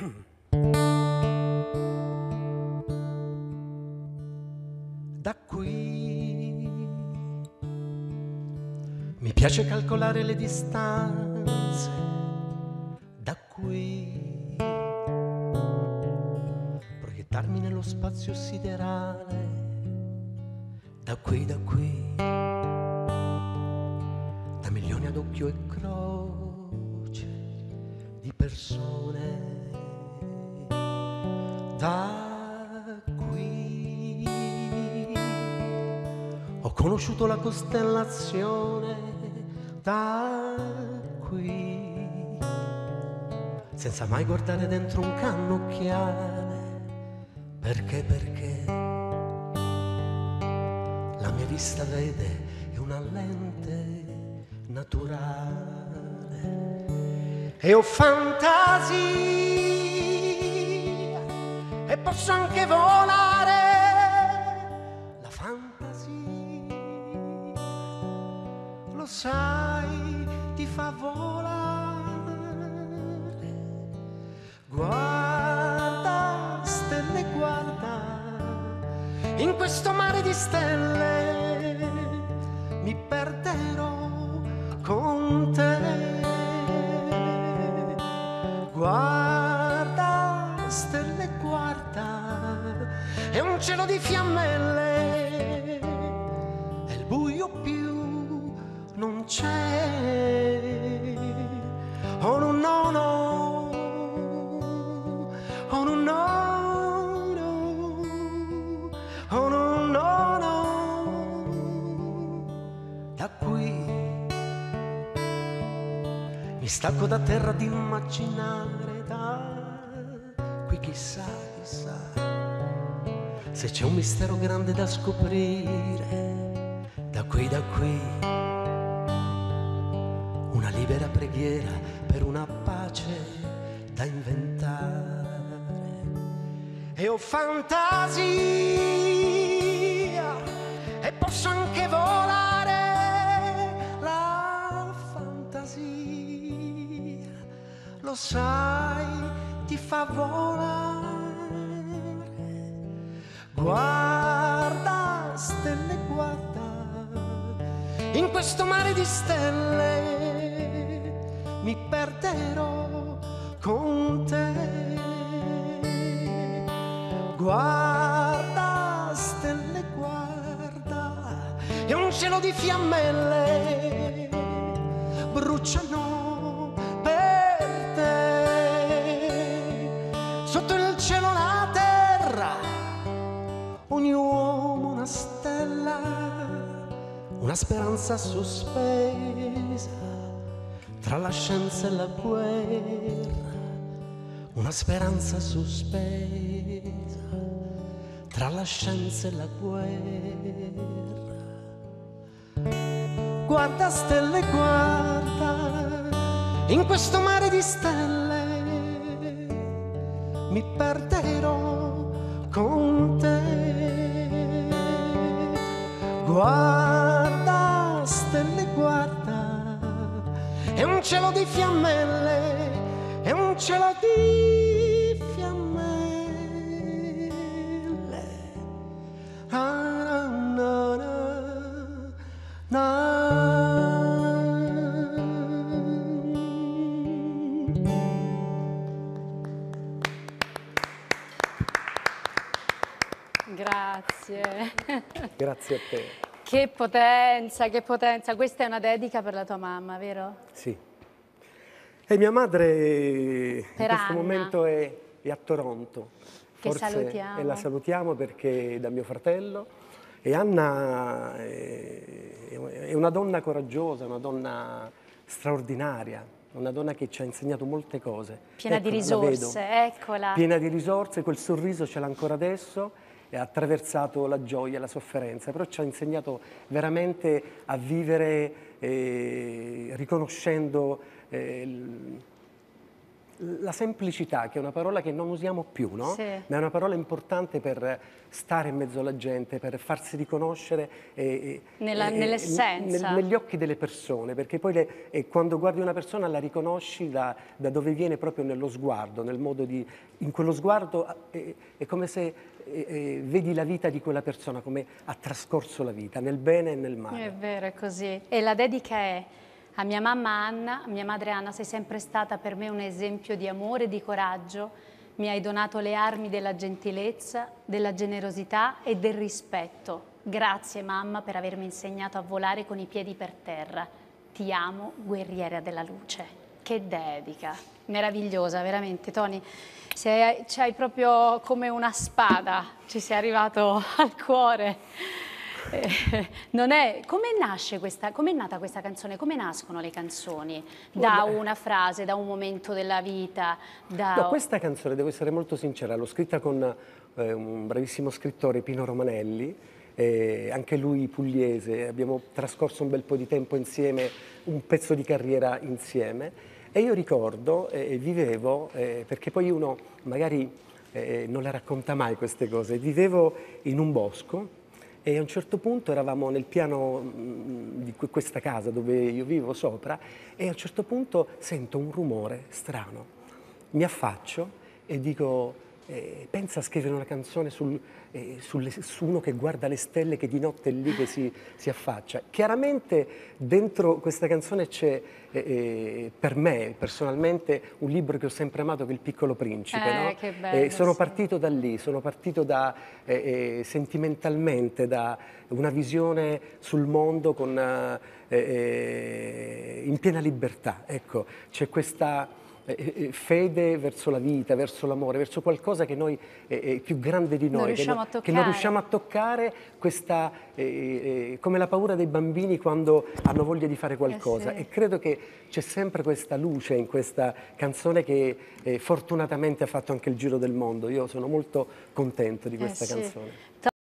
Da qui mi piace calcolare le distanze, da qui proiettarmi nello spazio siderale, da qui, da milioni ad occhio e croce di persone, da qui ho conosciuto la costellazione, da qui senza mai guardare dentro un cannocchiale, perché la mia vista vede è una lente naturale e ho fantasia e posso anche volare. La fantasia, lo sai, ti fa volare. Guarda stelle, guarda, in questo mare di stelle mi perderò con te. Guarda stelle, guarda, è un cielo di fiammelle e il buio più non c'è. Oh no no no, oh no no no, oh no no no. Da qui mi stacco da terra di immaginare, da qui chissà, chissà se c'è un mistero grande da scoprire, da qui una libera preghiera per una pace da inventare. E ho fantasia e posso anche volare. La fantasia, lo sai, ti fa volare. Guarda stelle, guarda, in questo mare di stelle mi perderò con te. Guarda stelle, guarda, è un cielo di fiammelle bruciano per te. Sotto il cielo la terra, ogni uomo una stella, una speranza sospesa tra la scienza e la guerra, una speranza sospesa tra la scienza e la guerra. Guarda stelle, guarda, in questo mare di stelle mi perderò con te. Guarda stelle, guarda, è un cielo di fiammelle, è un cielo di fiammelle. Na, na, na, na. Grazie. Grazie a te. Che potenza, che potenza. Questa è una dedica per la tua mamma, vero? Sì. E mia madre in Per questo Anna. momento è a Toronto. Che Forse, salutiamo. e la salutiamo perché è da mio fratello. E Anna è una donna coraggiosa, una donna straordinaria, una donna che ci ha insegnato molte cose. Piena di Eccola, la vedo. risorse, eccola. Piena di risorse, quel sorriso ce l'ha ancora adesso, e ha attraversato la gioia e la sofferenza, però ci ha insegnato veramente a vivere riconoscendo la semplicità, che è una parola che non usiamo più, no? Sì. Ma è una parola importante per stare in mezzo alla gente, per farsi riconoscere Nell'essenza. negli occhi delle persone, perché poi quando guardi una persona la riconosci da dove viene, proprio nello sguardo, nel modo di... In quello sguardo è come se vedi la vita di quella persona, come ha trascorso la vita, nel bene e nel male. È vero, è così. E la dedica è a mia mamma Anna, a mia madre Anna, sei sempre stata per me un esempio di amore e di coraggio. Mi hai donato le armi della gentilezza, della generosità e del rispetto. Grazie mamma per avermi insegnato a volare con i piedi per terra. Ti amo, guerriera della luce. Che dedica, meravigliosa, veramente, Tony. C'hai proprio come una spada, ci sei arrivato al cuore. Com'è nata questa canzone? Come nascono le canzoni? Da una frase, da un momento della vita? No, questa canzone, devo essere molto sincera, l'ho scritta con un bravissimo scrittore, Pino Romanelli, anche lui pugliese, abbiamo trascorso un bel po' di tempo insieme, un pezzo di carriera insieme, e io ricordo, vivevo, perché poi uno magari non le racconta mai queste cose, vivevo in un bosco, e a un certo punto eravamo nel piano di questa casa dove io vivo sopra, e a un certo punto sento un rumore strano. Mi affaccio e dico, pensa a scrivere una canzone su uno che guarda le stelle, che di notte è lì che si affaccia. Chiaramente dentro questa canzone c'è, per me personalmente, un libro che ho sempre amato, che è Il Piccolo Principe. No? Che bello, sono sì. partito da lì, sono partito sentimentalmente da una visione sul mondo in piena libertà. Ecco, c'è questa fede verso la vita, verso l'amore, verso qualcosa che noi è più grande di noi, che non riusciamo a toccare, questa, come la paura dei bambini quando hanno voglia di fare qualcosa. Sì. E credo che c'è sempre questa luce in questa canzone che fortunatamente ha fatto anche il giro del mondo. Io sono molto contento di questa canzone.